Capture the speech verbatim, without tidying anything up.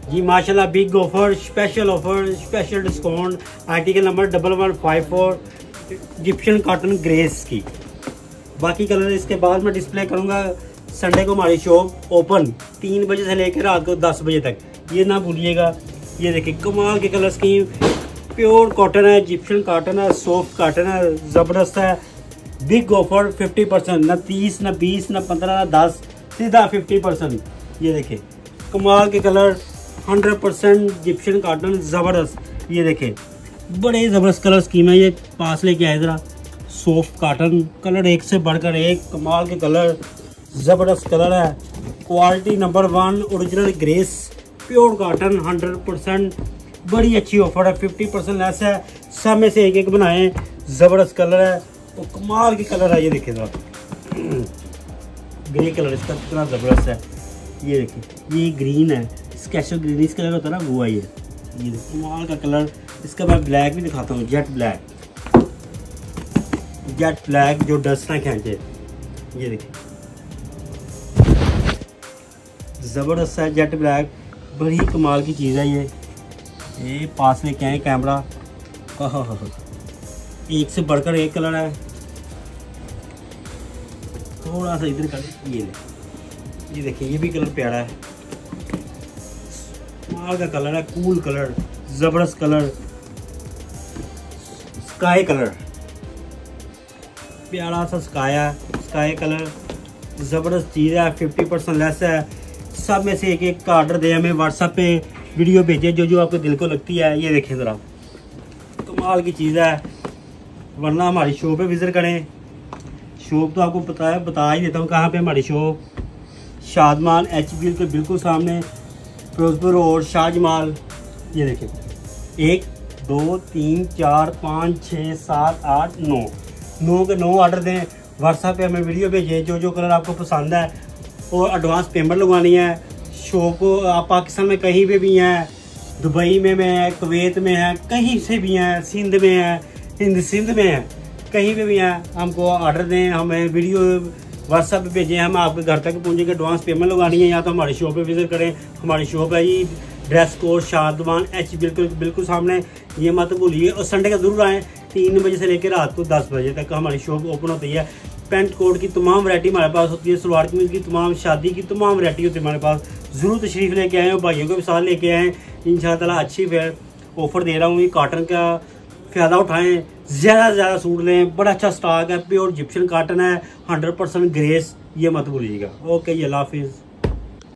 जी माशाल्लाह big offer, special offer, special discount. Article number double one five four Egyptian cotton grace की। बाकी colour इसके बाद मैं डिस्प्ले करूंगा। संडे को हमारी शॉप ओपन तीन बजे से लेकर रात को दस बजे तक, ये ना भूलिएगा। ये देखिए कमाल के कलर स्कीम, प्योर कॉटन है, इजिप्शियन कॉटन है, सॉफ्ट कॉटन है, ज़बरदस्त है। बिग ऑफर फिफ्टी परसेंट, ना तीस ना बीस ना पंद्रह ना दस, सीधा फिफ्टी परसेंट। ये देखिए कमाल के colour, hundred percent Egyptian cotton, ज़बरदस्त। ये देखिए बड़े ज़बरदस्त कलर स्कीम है। ये पास लेके आए ज़रा। सॉफ्ट कॉटन कलर एक से बढ़कर एक, कमाल के कलर, ज़बरदस्त कलर है। Quality number one, original grace, pure cotton, hundred percent. बड़ी अच्छी ऑफर है, फिफ्टी परसेंट लेस है। सब में से एक एक बनाए, ज़बरदस्त कलर है और कमाल के कलर है। ये देखिए ज़रा ग्रे कलर इसका कितना ज़बरदस्त है। ये देखिए ये ग्रीन है, स्केचल ग्रीनिश कलर होता है ना, वो है ये। ये देखिए कमाल का कलर। इसका मैं ब्लैक भी दिखाता हूँ, जेट ब्लैक, जेट ब्लैक जो डस्ट ना खींचे। ये देखिए ज़बरदस्त है जेट ब्लैक, बड़ी कमाल की चीज़ है ये। ये पास लेके आए कैमरा, एक से बढ़कर एक कलर है। थोड़ा सा इधर कर, ये ले, ये देखिए ये भी कलर प्यारा है, कमाल का कलर है, कूल कलर, ज़बरदस्त कलर, स्काई कलर, प्यारा सा स्काया स्काई कलर, ज़बरदस्त चीज़ है। फिफ्टी परसेंट लेस है। सब में से एक एक का ऑर्डर दे, हमें व्हाट्सएप पे वीडियो भेजें जो जो आपको दिल को लगती है। ये देखें ज़रा कमाल की चीज़ है। वरना हमारी शॉप पे विज़िट करें। शॉप तो आपको पता है, बता ही देता हूँ कहाँ पे हमारी shop. Shadman H B L के बिल्कुल सामने, फिरोजपुर रोड, शाहजमाल। ये देखें एक दो तीन चार पाँच छः सात आठ नौ, नौ के नौ ऑर्डर दें। व्हाट्सएप पे हमें वीडियो भेजें जो जो कलर आपको पसंद है, और एडवांस पेमेंट लगवानी है। शॉप को आप पाकिस्तान में कहीं पे भी हैं, दुबई में में है, कुवैत में है, कहीं से भी हैं, सिंध में है, हिंद सिंध में है, कहीं पे भी हैं, हमको ऑर्डर दें, हमें वीडियो व्हाट्सएप पे भेजें, हम आपके घर तक पहुँचेंगे। एडवांस पेमेंट लगवानी है या तो हमारी शॉप पे विज़िट करें। हमारी शॉप है ये ड्रेस कोड शादमान एच बिल्कुल बिल्कुल सामने, ये मत भूलिए। और संडे का ज़रूर आएँ, तीन बजे से लेकर रात को दस बजे तक हमारी शॉप ओपन होती है। पेंट कोट की तमाम वैरायटी हमारे पास होती है, सलवार कमीज की तमाम, शादी की तमाम वैरायटी होती है हमारे पास। ज़रूर तशरीफ़ लेके आएँ और भाइयों को भी साथ लेके आएँ। इंशाअल्लाह अच्छी फेयर ऑफ़र दे रहा हूँ, ये कॉटन का फ़ायदा उठाएँ, ज़्यादा से ज़्यादा सूट लें। बड़ा अच्छा स्टॉक है, प्योर इजिप्शियन कॉटन है, हंड्रेड परसेंट ग्रेस, ये मत भूलिएगा। ओके, अल्लाह हाफिज़।